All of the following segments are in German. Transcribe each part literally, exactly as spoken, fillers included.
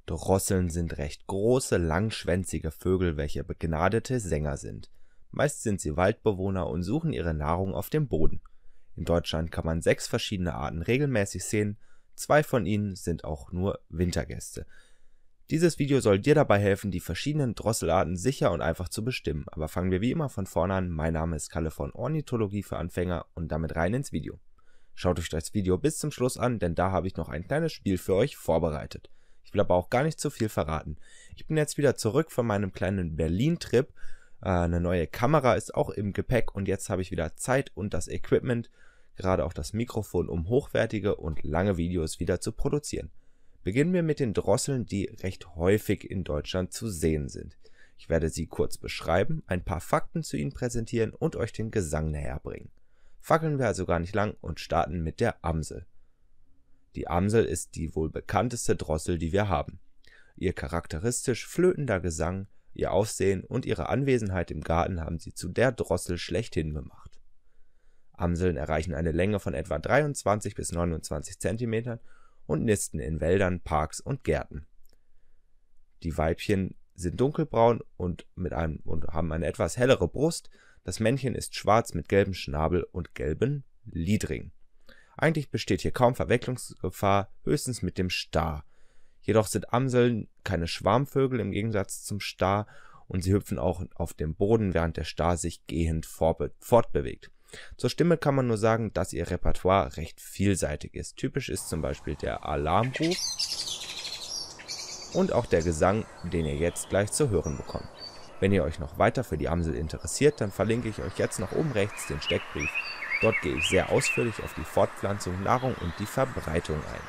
Drosseln sind recht große, langschwänzige Vögel, welche begnadete Sänger sind. Meist sind sie Waldbewohner und suchen ihre Nahrung auf dem Boden. In Deutschland kann man sechs verschiedene Arten regelmäßig sehen, zwei von ihnen sind auch nur Wintergäste. Dieses Video soll dir dabei helfen, die verschiedenen Drosselarten sicher und einfach zu bestimmen. Aber fangen wir wie immer von vorne an. Mein Name ist Kalle von Ornithologie für Anfänger und damit rein ins Video. Schaut euch das Video bis zum Schluss an, denn da habe ich noch ein kleines Spiel für euch vorbereitet. Ich will aber auch gar nicht zu viel verraten. Ich bin jetzt wieder zurück von meinem kleinen Berlin-Trip. Äh, eine neue Kamera ist auch im Gepäck und jetzt habe ich wieder Zeit und das Equipment, gerade auch das Mikrofon, um hochwertige und lange Videos wieder zu produzieren. Beginnen wir mit den Drosseln, die recht häufig in Deutschland zu sehen sind. Ich werde sie kurz beschreiben, ein paar Fakten zu ihnen präsentieren und euch den Gesang näher bringen. Fackeln wir also gar nicht lang und starten mit der Amsel. Die Amsel ist die wohl bekannteste Drossel, die wir haben. Ihr charakteristisch flötender Gesang, ihr Aussehen und ihre Anwesenheit im Garten haben sie zu der Drossel schlechthin gemacht. Amseln erreichen eine Länge von etwa dreiundzwanzig bis neunundzwanzig Zentimetern und nisten in Wäldern, Parks und Gärten. Die Weibchen sind dunkelbraun und, mit einem, und haben eine etwas hellere Brust. Das Männchen ist schwarz mit gelbem Schnabel und gelben Lidringen. Eigentlich besteht hier kaum Verwechslungsgefahr, höchstens mit dem Star. Jedoch sind Amseln keine Schwarmvögel im Gegensatz zum Star und sie hüpfen auch auf dem Boden, während der Star sich gehend fortbewegt. Zur Stimme kann man nur sagen, dass ihr Repertoire recht vielseitig ist. Typisch ist zum Beispiel der Alarmruf und auch der Gesang, den ihr jetzt gleich zu hören bekommt. Wenn ihr euch noch weiter für die Amsel interessiert, dann verlinke ich euch jetzt nach oben rechts den Steckbrief. Dort gehe ich sehr ausführlich auf die Fortpflanzung, Nahrung und die Verbreitung ein.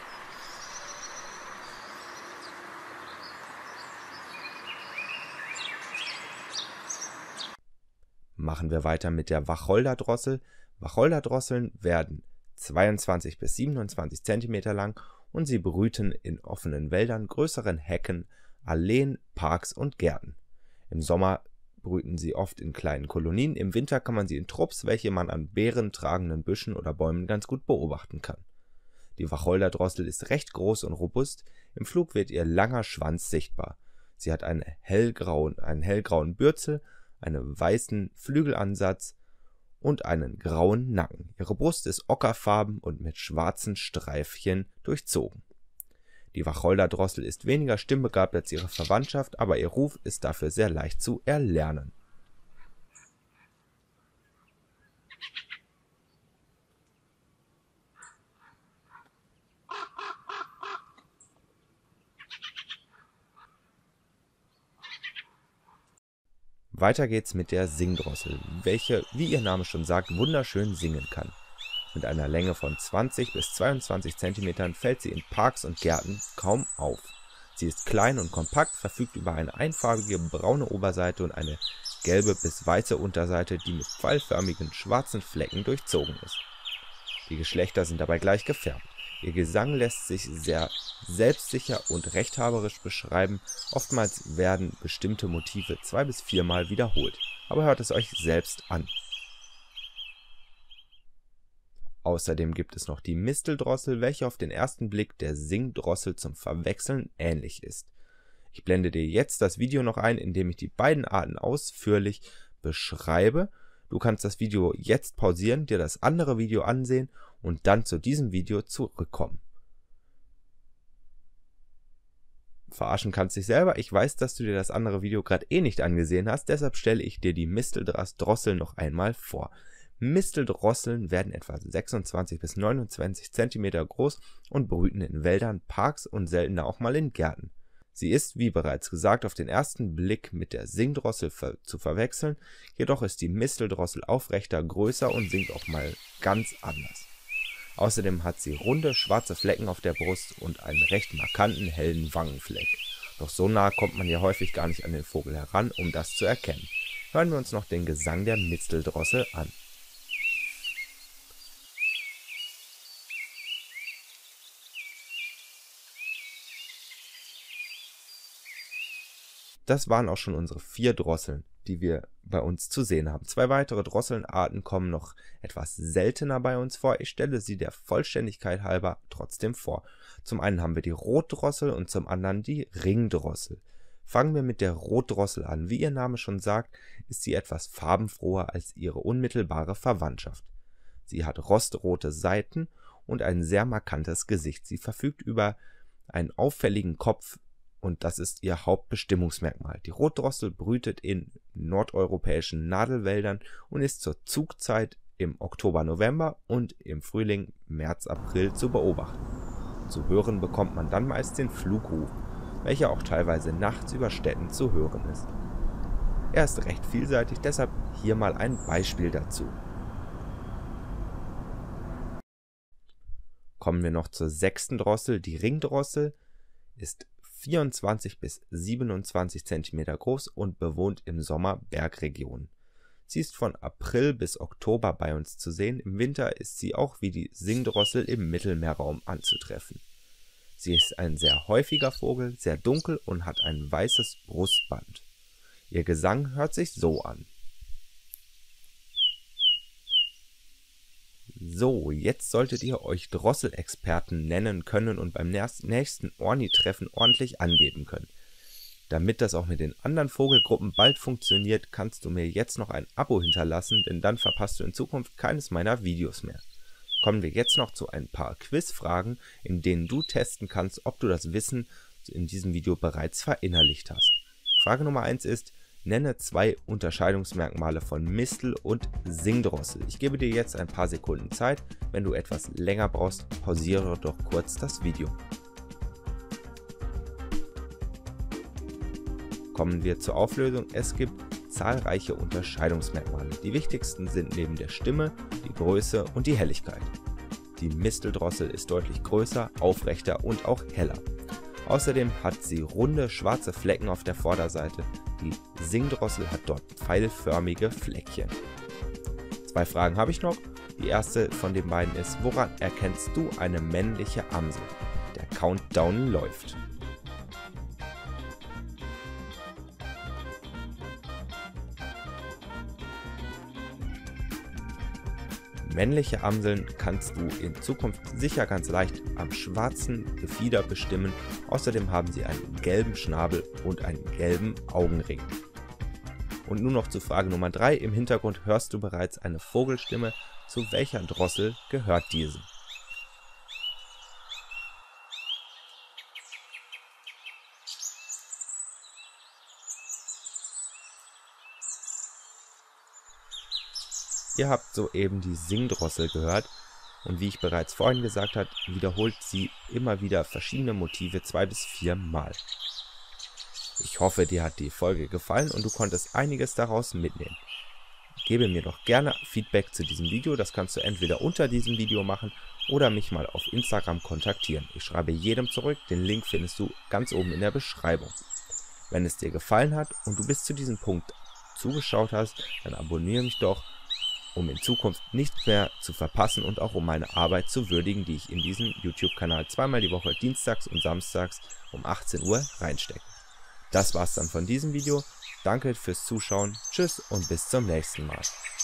Machen wir weiter mit der Wacholderdrossel. Wacholderdrosseln werden zweiundzwanzig bis siebenundzwanzig Zentimeter lang und sie brüten in offenen Wäldern, größeren Hecken, Alleen, Parks und Gärten. Im Sommer brüten sie oft in kleinen Kolonien, im Winter kann man sie in Trupps, welche man an beerentragenden Büschen oder Bäumen ganz gut beobachten kann. Die Wacholderdrossel ist recht groß und robust, im Flug wird ihr langer Schwanz sichtbar. Sie hat einen hellgrauen, einen hellgrauen Bürzel, einen weißen Flügelansatz und einen grauen Nacken. Ihre Brust ist ockerfarben und mit schwarzen Streifchen durchzogen. Die Wacholderdrossel ist weniger stimmbegabt als ihre Verwandtschaft, aber ihr Ruf ist dafür sehr leicht zu erlernen. Weiter geht's mit der Singdrossel, welche, wie ihr Name schon sagt, wunderschön singen kann. Mit einer Länge von zwanzig bis zweiundzwanzig Zentimetern fällt sie in Parks und Gärten kaum auf. Sie ist klein und kompakt, verfügt über eine einfarbige braune Oberseite und eine gelbe bis weiße Unterseite, die mit pfeilförmigen schwarzen Flecken durchzogen ist. Die Geschlechter sind dabei gleich gefärbt. Ihr Gesang lässt sich sehr selbstsicher und rechthaberisch beschreiben, oftmals werden bestimmte Motive zwei bis viermal wiederholt, aber hört es euch selbst an. Außerdem gibt es noch die Misteldrossel, welche auf den ersten Blick der Singdrossel zum Verwechseln ähnlich ist. Ich blende dir jetzt das Video noch ein, in dem ich die beiden Arten ausführlich beschreibe. Du kannst das Video jetzt pausieren, dir das andere Video ansehen und dann zu diesem Video zurückkommen. Verarschen kannst dich selber. Ich weiß, dass du dir das andere Video gerade eh nicht angesehen hast, deshalb stelle ich dir die Misteldrossel noch einmal vor. Misteldrosseln werden etwa sechsundzwanzig bis neunundzwanzig Zentimeter groß und brüten in Wäldern, Parks und seltener auch mal in Gärten. Sie ist, wie bereits gesagt, auf den ersten Blick mit der Singdrossel ver zu verwechseln, jedoch ist die Misteldrossel aufrechter, größer und singt auch mal ganz anders. Außerdem hat sie runde, schwarze Flecken auf der Brust und einen recht markanten, hellen Wangenfleck. Doch so nah kommt man ja häufig gar nicht an den Vogel heran, um das zu erkennen. Hören wir uns noch den Gesang der Misteldrossel an. Das waren auch schon unsere vier Drosseln. die wir bei uns zu sehen haben. Zwei weitere Drosselarten kommen noch etwas seltener bei uns vor. Ich stelle sie der Vollständigkeit halber trotzdem vor. Zum einen haben wir die Rotdrossel und zum anderen die Ringdrossel. Fangen wir mit der Rotdrossel an. Wie ihr Name schon sagt, ist sie etwas farbenfroher als ihre unmittelbare Verwandtschaft. Sie hat rostrote Seiten und ein sehr markantes Gesicht. Sie verfügt über einen auffälligen Kopf und das ist ihr Hauptbestimmungsmerkmal. Die Rotdrossel brütet in nordeuropäischen Nadelwäldern und ist zur Zugzeit im Oktober-November und im Frühling März-April zu beobachten. Zu hören bekommt man dann meist den Flugruf, welcher auch teilweise nachts über Städten zu hören ist. Er ist recht vielseitig, deshalb hier mal ein Beispiel dazu. Kommen wir noch zur sechsten Drossel. Die Ringdrossel ist vierundzwanzig bis siebenundzwanzig Zentimeter groß und bewohnt im Sommer Bergregionen. Sie ist von April bis Oktober bei uns zu sehen. Im Winter ist sie auch wie die Singdrossel im Mittelmeerraum anzutreffen. Sie ist ein sehr häufiger Vogel, sehr dunkel und hat ein weißes Brustband. Ihr Gesang hört sich so an. So, jetzt solltet ihr euch Drosselexperten nennen können und beim nächsten Orni-Treffen ordentlich angeben können. Damit das auch mit den anderen Vogelgruppen bald funktioniert, kannst du mir jetzt noch ein Abo hinterlassen, denn dann verpasst du in Zukunft keines meiner Videos mehr. Kommen wir jetzt noch zu ein paar Quizfragen, in denen du testen kannst, ob du das Wissen in diesem Video bereits verinnerlicht hast. Frage Nummer eins ist: Nenne zwei Unterscheidungsmerkmale von Mistel und Singdrossel. Ich gebe dir jetzt ein paar Sekunden Zeit. Wenn du etwas länger brauchst, pausiere doch kurz das Video. Kommen wir zur Auflösung. Es gibt zahlreiche Unterscheidungsmerkmale. Die wichtigsten sind neben der Stimme die Größe und die Helligkeit. Die Misteldrossel ist deutlich größer, aufrechter und auch heller. Außerdem hat sie runde, schwarze Flecken auf der Vorderseite. Die Singdrossel hat dort pfeilförmige Fleckchen. Zwei Fragen habe ich noch. Die erste von den beiden ist: Woran erkennst du eine männliche Amsel? Der Countdown läuft. Männliche Amseln kannst du in Zukunft sicher ganz leicht am schwarzen Gefieder bestimmen. Außerdem haben sie einen gelben Schnabel und einen gelben Augenring. Und nun noch zu Frage Nummer drei. Im Hintergrund hörst du bereits eine Vogelstimme. Zu welcher Drossel gehört diese? Ihr habt soeben die Singdrossel gehört und wie ich bereits vorhin gesagt habe, wiederholt sie immer wieder verschiedene Motive zwei bis vier Mal. Ich hoffe, dir hat die Folge gefallen und du konntest einiges daraus mitnehmen. Gebe mir doch gerne Feedback zu diesem Video, das kannst du entweder unter diesem Video machen oder mich mal auf Instagram kontaktieren. Ich schreibe jedem zurück, den Link findest du ganz oben in der Beschreibung. Wenn es dir gefallen hat und du bis zu diesem Punkt zugeschaut hast, dann abonniere mich doch, um in Zukunft nichts mehr zu verpassen und auch um meine Arbeit zu würdigen, die ich in diesem YouTube-Kanal zweimal die Woche dienstags und samstags um achtzehn Uhr reinstecke. Das war's dann von diesem Video. Danke fürs Zuschauen, tschüss und bis zum nächsten Mal.